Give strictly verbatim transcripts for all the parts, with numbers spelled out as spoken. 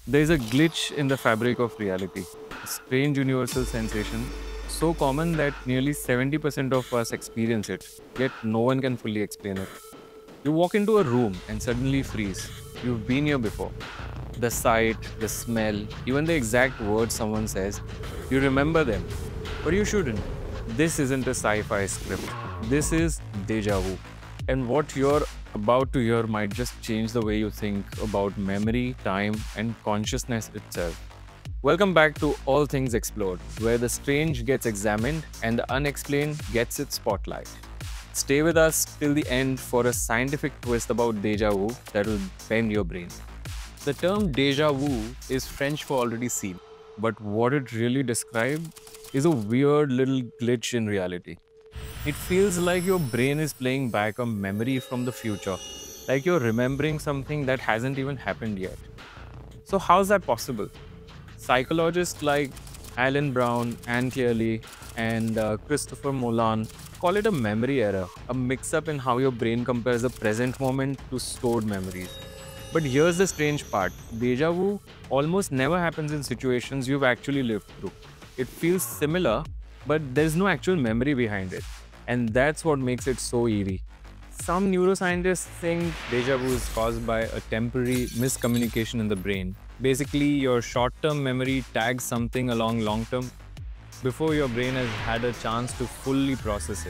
There is a glitch in the fabric of reality, a strange universal sensation, so common that nearly seventy percent of us experience it, yet no one can fully explain it. You walk into a room and suddenly freeze. You've been here before. The sight, the smell, even the exact words someone says, you remember them, but you shouldn't. This isn't a sci-fi script. This is deja vu. And what you're about to hear might just change the way you think about memory, time, and consciousness itself. Welcome back to All Things Explored, where the strange gets examined and the unexplained gets its spotlight. Stay with us till the end for a scientific twist about deja vu that will bend your brain. The term deja vu is French for already seen, but what it really describes is a weird little glitch in reality. It feels like your brain is playing back a memory from the future, like you're remembering something that hasn't even happened yet. So, how's that possible? Psychologists like Alan Brown, Anne Cleary, and uh, Christopher Molan call it a memory error, a mix up in how your brain compares the present moment to stored memories. But here's the strange part, deja vu almost never happens in situations you've actually lived through. It feels similar, but there's no actual memory behind it. And that's what makes it so eerie. Some neuroscientists think deja vu is caused by a temporary miscommunication in the brain. Basically, your short-term memory tags something along long-term before your brain has had a chance to fully process it.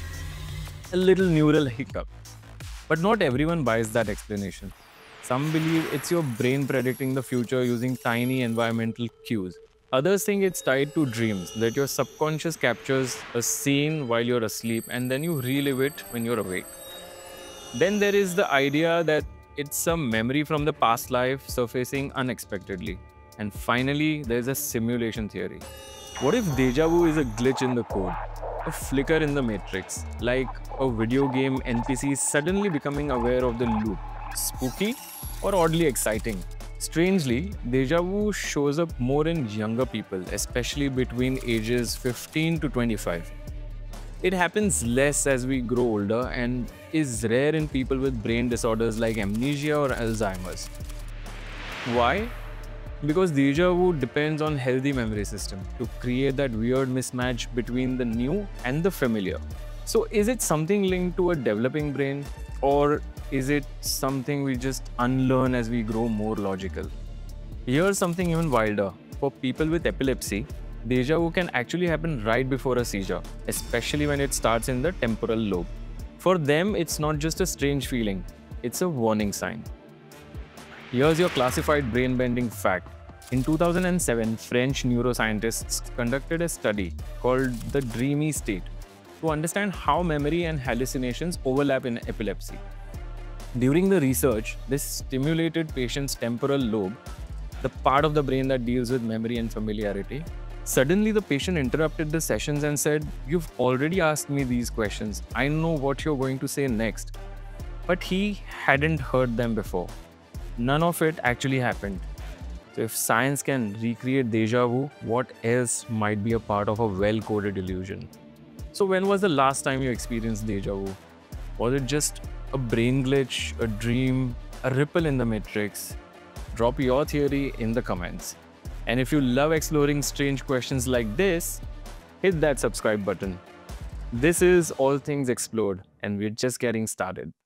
A little neural hiccup. But not everyone buys that explanation. Some believe it's your brain predicting the future using tiny environmental cues. Others think it's tied to dreams, that your subconscious captures a scene while you're asleep and then you relive it when you're awake. Then there is the idea that it's some memory from the past life surfacing unexpectedly. And finally, there's a simulation theory. What if deja vu is a glitch in the code? A flicker in the matrix, like a video game N P C suddenly becoming aware of the loop. Spooky or oddly exciting? Strangely, deja vu shows up more in younger people, especially between ages fifteen to twenty-five. It happens less as we grow older and is rare in people with brain disorders like amnesia or Alzheimer's. Why? Because deja vu depends on healthy memory system to create that weird mismatch between the new and the familiar. So is it something linked to a developing brain, or is it something we just unlearn as we grow more logical? Here's something even wilder. For people with epilepsy, deja vu can actually happen right before a seizure, especially when it starts in the temporal lobe. For them, it's not just a strange feeling, it's a warning sign. Here's your classified brain-bending fact. In two thousand seven, French neuroscientists conducted a study called the dreamy state to understand how memory and hallucinations overlap in epilepsy. During the research, they stimulated patients' temporal lobe, the part of the brain that deals with memory and familiarity. Suddenly, the patient interrupted the sessions and said, "You've already asked me these questions. I know what you're going to say next." But he hadn't heard them before. None of it actually happened. So if science can recreate deja vu, what else might be a part of a well-coded illusion? So when was the last time you experienced deja vu? Was it just a brain glitch, a dream, a ripple in the matrix? Drop your theory in the comments. And if you love exploring strange questions like this, hit that subscribe button. This is All Things Explored, and we're just getting started.